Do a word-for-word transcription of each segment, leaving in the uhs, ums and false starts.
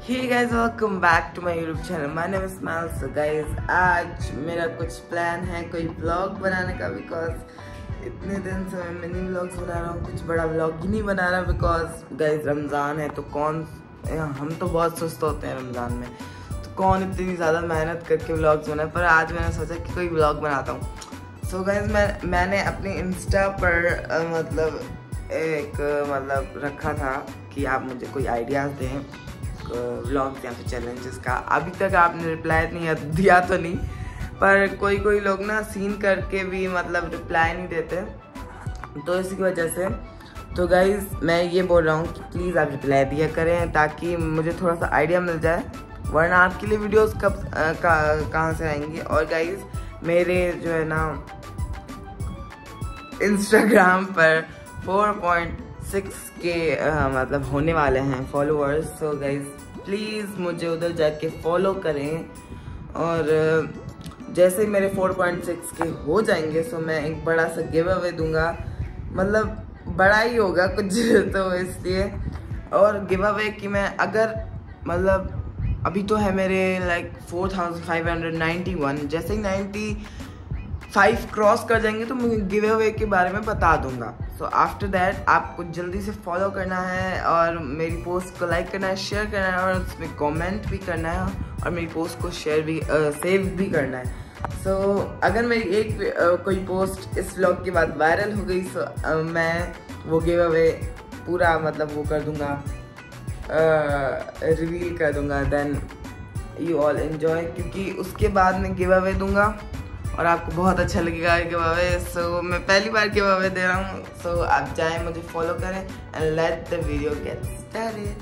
Hey guys, welcome back to my YouTube channel. My name is Mal. So guys, आज मेरा कुछ plan है कोई व्लॉग बनाने का, बिकॉज इतने दिन से मैं मिनी व्लॉग्स बना रहा हूँ, कुछ बड़ा व्लॉग ही नहीं बना रहा बिकॉज गाइज रमज़ान है। तो कौन, हम तो बहुत सुस्त होते हैं रमज़ान में, तो कौन इतनी ज़्यादा मेहनत करके व्लॉग्स बनाए। पर आज मैंने सोचा कि कोई व्लॉग बनाता हूँ। सो गाइज मैं मैंने अपने इंस्टा पर आ, मतलब एक मतलब रखा था कि आप मुझे कोई आइडियाज़ दें व्लॉग्स या फिर चैलेंजेस का। अभी तक आपने रिप्लाई नहीं दिया तो नहीं, पर कोई कोई लोग ना सीन करके भी मतलब रिप्लाई नहीं देते, तो इसी की वजह से। तो गाइज़ मैं ये बोल रहा हूँ कि प्लीज़ आप रिप्लाई दिया करें ताकि मुझे थोड़ा सा आइडिया मिल जाए, वरना आपके लिए वीडियोस कब कहाँ से आएंगी। और गाइज़ मेरे जो है ना इंस्टाग्राम पर फोर पॉइंट सिक्स के मतलब होने वाले हैं फॉलोअर्स। सो गाइज प्लीज़ मुझे उधर जाके फॉलो करें, और जैसे ही मेरे फोर पॉइंट सिक्स के हो जाएंगे सो मैं एक बड़ा सा गिव अवे दूंगा, मतलब बड़ा ही होगा कुछ तो इसलिए। और गिव अवे कि मैं अगर मतलब अभी तो है मेरे like four thousand five hundred ninety one, जैसे ही नाइन्टी फाइव क्रॉस कर जाएंगे तो मैं गिव अवे के बारे में बता दूंगा। सो आफ्टर दैट आपको जल्दी से फॉलो करना है और मेरी पोस्ट को लाइक करना है, शेयर करना है, और उसमें कमेंट भी करना है, और मेरी पोस्ट को शेयर भी सेव भी करना है। सो so, अगर मेरी एक uh, कोई पोस्ट इस व्लॉग के बाद वायरल हो गई सो so, uh, मैं वो गिव अवे पूरा मतलब वो कर दूंगा, रिवील uh, कर दूंगा। देन यू ऑल एंजॉय, क्योंकि उसके बाद मैं गिव अवे दूंगा और आपको बहुत अच्छा लगेगा गिव अवे। सो मैं पहली बार गिव अवे दे रहा हूँ, सो so, आप जाएं मुझे फॉलो करें and let the video get started.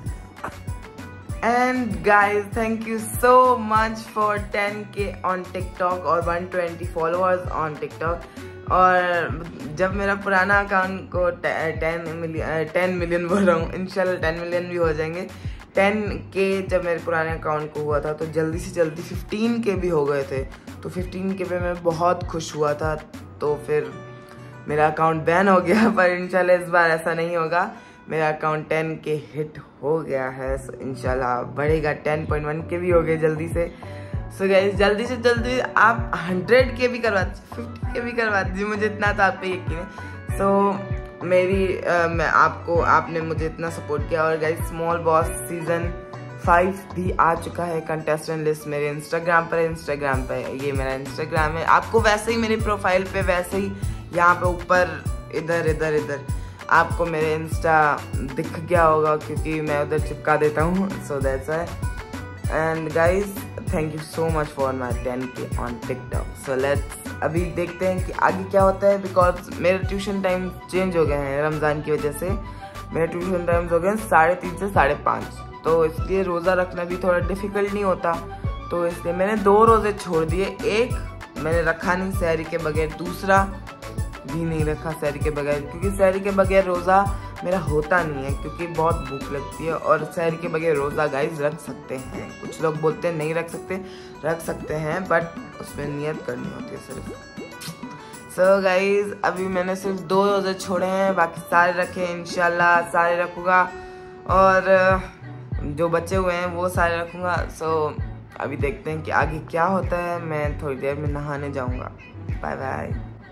And guys thank you so much for ten K on TikTok और one twenty followers on TikTok. और जब मेरा पुराना अकाउंट को टेन मिलियन टेन मिलियन बोल रहा हूँ, इंशाल्लाह टेन मिलियन भी हो जाएंगे। टेन के जब मेरे पुराने अकाउंट को हुआ था तो जल्दी से जल्दी फिफ्टीन के भी हो गए थे, तो फिफ्टीन के पे मैं बहुत खुश हुआ था। तो फिर मेरा अकाउंट बैन हो गया, पर इंशाल्लाह इस बार ऐसा नहीं होगा। मेरा अकाउंट टेन के हिट हो गया है, सो इंशाल्लाह बढ़ेगा, टेन पॉइंट वन के भी हो गए जल्दी से। सो गाइस जल्दी से जल्दी आप हंड्रेड के भी करवा दीजिए, फिफ्टी के भी करवा दीजिए, मुझे इतना तो आप पे यकीन है। सो मेरी आ, मैं आपको आपने मुझे इतना सपोर्ट किया। और guys small boss season five भी आ चुका है, कंटेस्टेंट लिस्ट मेरे इंस्टाग्राम पर इंस्टाग्राम पे ये मेरा इंस्टाग्राम है। आपको वैसे ही मेरे प्रोफाइल पे वैसे ही यहाँ पे ऊपर इधर इधर इधर आपको मेरे इंस्टा दिख गया होगा, क्योंकि मैं उधर चिपका देता हूँ। So that's why. And guys thank you so much for my ten K on TikTok. So let's अभी देखते हैं कि आगे क्या होता है, बिकॉज मेरे ट्यूशन टाइम चेंज हो गए हैं रमज़ान की वजह से। मेरे ट्यूशन टाइम्स हो गए साढ़े तीन से साढ़े पाँच, तो इसलिए रोज़ा रखना भी थोड़ा डिफ़िकल्ट नहीं होता, तो इसलिए मैंने दो रोज़े छोड़ दिए। एक मैंने रखा नहीं सहरी के बगैर, दूसरा भी नहीं रखा सहरी के बगैर, क्योंकि सहरी के बगैर रोज़ा मेरा होता नहीं है, क्योंकि बहुत भूख लगती है। और सहरी के बगैर रोज़ा गाइस रख सकते हैं, कुछ लोग बोलते हैं नहीं रख सकते, रख सकते हैं, बट उसमें नियत करनी होती है सिर्फ। सो गाइस अभी मैंने सिर्फ दो रोज़े छोड़े हैं, बाकी सारे रखे इंशाल्लाह, सारे रखूँगा, और जो बचे हुए हैं वो सारे रखूँगा। सो अभी देखते हैं कि आगे क्या होता है। मैं थोड़ी देर में नहाने जाऊँगा। Bye bye.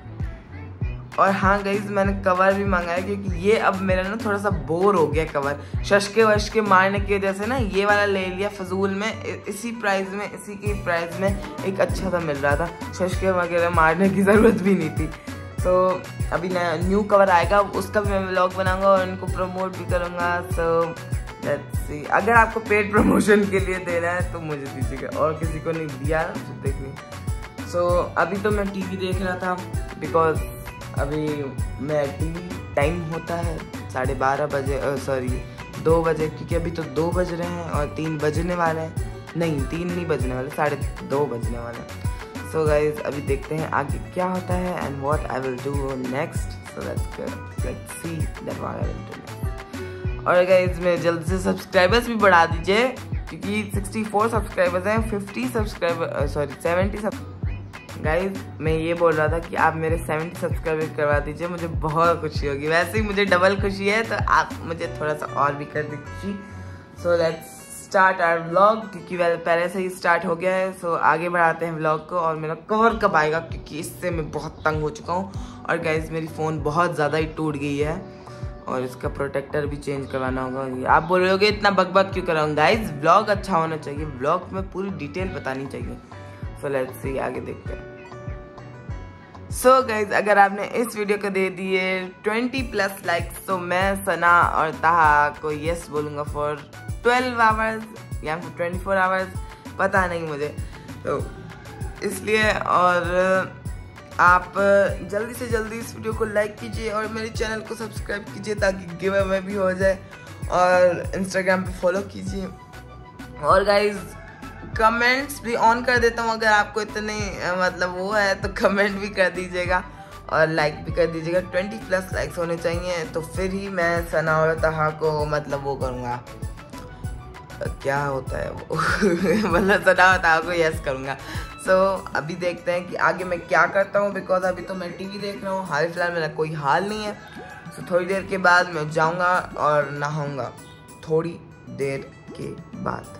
और हाँ गाइज मैंने कवर भी मंगाया, क्योंकि ये अब मेरा ना थोड़ा सा बोर हो गया कवर, शशके वशके मारने की वजह से ना ये वाला ले लिया फजूल में, इसी प्राइस में इसी की प्राइस में एक अच्छा सा मिल रहा था, शशके वगैरह मारने की ज़रूरत भी नहीं थी। सो so, अभी नया न्यू कवर आएगा, उसका भी मैं व्लॉग बनाऊंगा और इनको प्रमोट भी करूँगा। सो लेट्स सी, अगर आपको पेड प्रमोशन के लिए देना है तो मुझे दीजिएगा, और किसी को नहीं दिया तो देखिए। सो so, अभी तो मैं टीवी देख रहा था, बिकॉज अभी मैं टीवी टाइम होता है साढ़े बारह बजे, सॉरी दो बजे, क्योंकि अभी तो दो बज रहे हैं और तीन बजने वाले हैं, नहीं तीन नहीं बजने वाले, साढ़े दो बजने वाले हैं। सो गाइज अभी देखते हैं आगे क्या होता है and what I will do next. So let's let's see that what I will do next. और गाइज मेरे जल्दी से सब्सक्राइबर्स भी बढ़ा दीजिए, क्योंकि सिक्सटी फोर सब्सक्राइबर्स हैं, फिफ्टी सब्सक्राइबर सॉरी सेवेंटी सब गाइज मैं ये बोल रहा था कि आप मेरे सेवेंटी सब्सक्राइबर करवा दीजिए, मुझे बहुत खुशी होगी। वैसे ही मुझे डबल खुशी है, तो आप मुझे थोड़ा सा और भी कर दीजिए। So let's start our vlog, क्योंकि वेल पहले से ही स्टार्ट हो गया है। सो आगे बढ़ाते हैं व्लॉग को। और मेरा कवर कब आएगा, क्योंकि इससे मैं बहुत तंग हो चुका हूँ। और गाइज मेरी फ़ोन बहुत ज़्यादा ही टूट गई है और इसका प्रोटेक्टर भी चेंज करवाना होगा। आप बोल रहे होगे इतना बकबक क्यों कर रहा हूँ। गाइज व्लॉग अच्छा होना चाहिए, व्लॉग में पूरी डिटेल बतानी चाहिए। सो लेट्स सी, आगे देखते हैं। सो so गाइज अगर आपने इस वीडियो को दे दिए ट्वेंटी प्लस लाइक्स तो मैं सना और ताहा को यस बोलूँगा फॉर ट्वेल्व आवर्स या फिर ट्वेंटी फोर आवर्स, पता नहीं मुझे। तो इसलिए और आप जल्दी से जल्दी इस वीडियो को लाइक कीजिए और मेरे चैनल को सब्सक्राइब कीजिए ताकि गिव अवे भी हो जाए, और इंस्टाग्राम पे फॉलो कीजिए। और गाइज कमेंट्स भी ऑन कर देता हूँ, अगर आपको इतने मतलब वो है तो कमेंट भी कर दीजिएगा और लाइक भी कर दीजिएगा। ट्वेंटी प्लस लाइक्स होने चाहिए तो फिर ही मैं सना और ताहा को मतलब वो करूँगा, क्या होता है वो मतलब सना और ताहा को यस करूँगा। सो so, अभी देखते हैं कि आगे मैं क्या करता हूँ, बिकॉज अभी तो मैं टीवी देख रहा हूँ। हाल फिलहाल मेरा कोई हाल नहीं है। सो so, थोड़ी देर के बाद मैं जाऊँगा और नहाऊँगा, थोड़ी देर के बाद।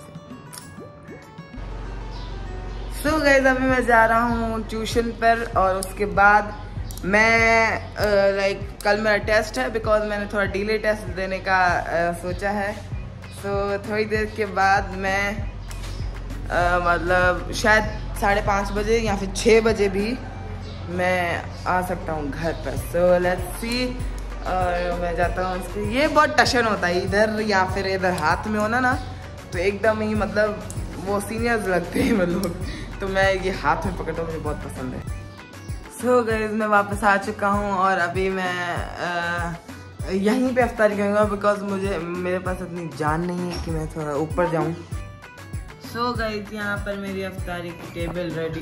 सो so गाइस अभी मैं जा रहा हूँ ट्यूशन पर और उसके बाद मैं लाइक uh, like, कल मेरा टेस्ट है, बिकॉज मैंने थोड़ा डिले टेस्ट देने का uh, सोचा है। सो so, थोड़ी देर के बाद मैं uh, मतलब शायद साढ़े पाँच बजे या फिर छः बजे भी मैं आ सकता हूँ घर पर। So let's see. और मैं जाता हूँ उसके, ये बहुत टशन होता है, इधर या फिर इधर हाथ में होना ना तो एकदम ही मतलब वो सीनियर्स लगते हैं वो लोग, तो मैं ये हाथ में पकड़ता हूँ, मुझे बहुत पसंद है। सो so गाइस मैं वापस आ चुका हूँ और अभी मैं आ, यहीं पे अफ्तारी करूँगा, बिकॉज मुझे मेरे पास इतनी जान नहीं है कि मैं थोड़ा ऊपर जाऊँ। सो so गाइस यहाँ पर मेरी अफ्तारी की table ready.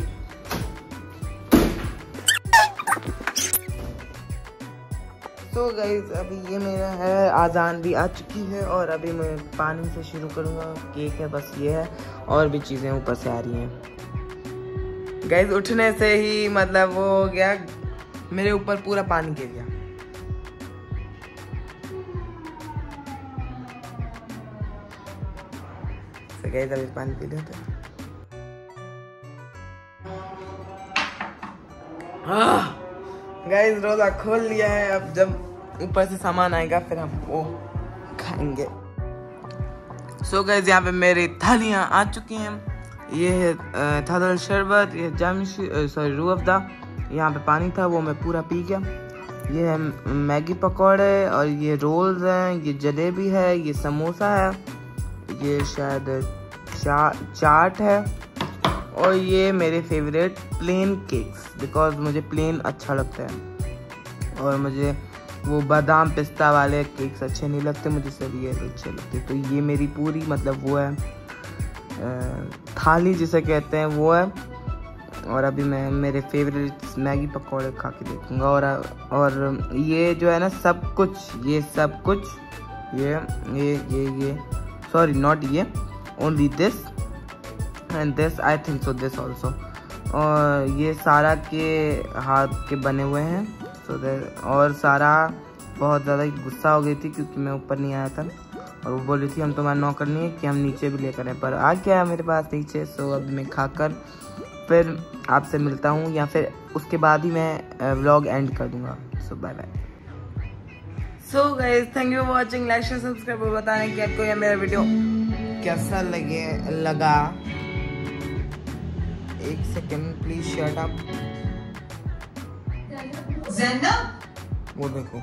So so guys अभी ये मेरा है, आज़ान भी आ चुकी है और अभी मैं पानी से शुरू करूँगा। केक है बस ये है, और भी चीज़ें ऊपर से आ रही हैं। गाइस उठने से ही मतलब वो हो गया, मेरे ऊपर पूरा पानी गिर गया। तो गाइस अभी पानी पी लेते हैं। गाइस रोजा खोल लिया है, अब जब ऊपर से सामान आएगा फिर हम वो खाएंगे। सो so गाइस यहाँ पे मेरी थालियाँ आ चुकी हैं। ये है थादल शरबत, ये जामिशी सॉरी रूह अफ़ज़ा, यहाँ पे पानी था वो मैं पूरा पी गया। ये है मैगी पकौड़े और ये रोल्स हैं, ये जलेबी है, ये समोसा है, ये शायद चा, चाट है, और ये मेरे फेवरेट प्लेन केक्स, बिकॉज मुझे प्लेन अच्छा लगता है और मुझे वो बादाम पिस्ता वाले केक्स अच्छे नहीं लगते, मुझे सब ये अच्छे लगते। तो ये मेरी पूरी मतलब वो है थाली जिसे कहते हैं वो है। और अभी मैं मेरे फेवरेट मैगी पकौड़े खा के देखूँगा। और और ये जो है ना सब कुछ, ये सब कुछ ये ये ये ये सॉरी नॉट ये, only this and this, I think so this also. और ये सारा के हाथ के बने हुए हैं। सो so और सारा बहुत ज़्यादा गुस्सा हो गई थी क्योंकि मैं ऊपर नहीं आया था और वो बोल रही थी हम तुम्हारा नौकर नहीं है कि हम नीचे भी लेकर आए, पर आ गया मेरे पास नीचे। सो अब मैं खाकर फिर आपसे मिलता हूँ या फिर उसके बाद ही मैं व्लॉग एंड कर दूँगा। So bye bye. So guys thank you for watching, like share subscribe और बताने कि आपको ये मेरा वीडियो कैसा लगे लगा। एक सेकेंड प्लीज शट अप। वो देखो।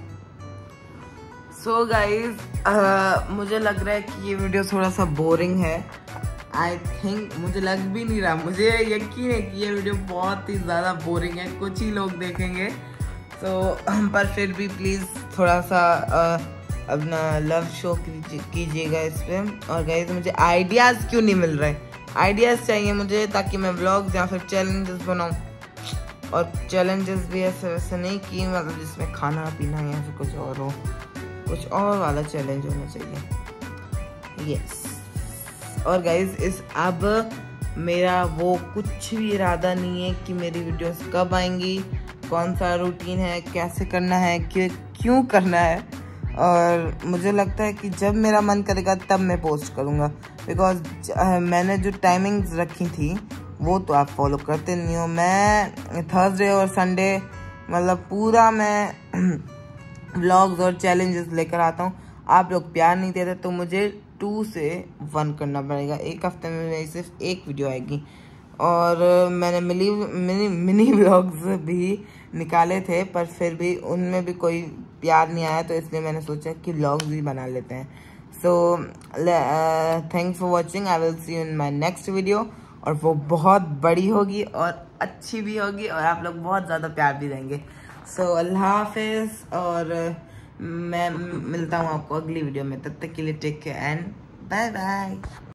सो so गाइज uh, मुझे लग रहा है कि ये वीडियो थोड़ा सा बोरिंग है। आई थिंक, मुझे लग भी नहीं रहा, मुझे यकीन है कि ये वीडियो बहुत ही ज़्यादा बोरिंग है, कुछ ही लोग देखेंगे। तो so, पर फिर भी प्लीज़ थोड़ा सा uh, अपना लव शो कीजिएगा इस पर। और गाइज मुझे आइडियाज़ क्यों नहीं मिल रहे, आइडियाज़ चाहिए मुझे ताकि मैं व्लॉग्स या फिर चैलेंजेस बनाऊँ। और चैलेंजेस भी ऐसे वैसे नहीं कि मतलब जिसमें खाना पीना या फिर कुछ और हो, कुछ और वाला चैलेंज होना चाहिए। Yes yes. और गाइज इस अब मेरा वो कुछ भी इरादा नहीं है कि मेरी वीडियोस कब आएंगी, कौन सा रूटीन है, कैसे करना है, क्यों क्यों करना है। और मुझे लगता है कि जब मेरा मन करेगा तब मैं पोस्ट करूँगा, बिकॉज मैंने जो टाइमिंग्स रखी थी वो तो आप फॉलो करते नहीं हो। मैं थर्सडे और संडे मतलब पूरा मैं व्लॉग्स और चैलेंजेस लेकर आता हूँ। आप लोग प्यार नहीं देते तो मुझे टू से वन करना पड़ेगा। एक हफ्ते में मेरी सिर्फ एक वीडियो आएगी। और मैंने मिली मिनी मिनी व्लॉग्स भी निकाले थे, पर फिर भी उनमें भी कोई प्यार नहीं आया, तो इसलिए मैंने सोचा कि व्लॉग्स भी बना लेते हैं। So thanks for watching. I will see you in my next video, और वो बहुत बड़ी होगी और अच्छी भी होगी और आप लोग बहुत ज़्यादा प्यार भी देंगे। सो so, अल्लाह हाफिज़, और मैं मिलता हूँ आपको अगली वीडियो में। तब तक के लिए take care and bye bye.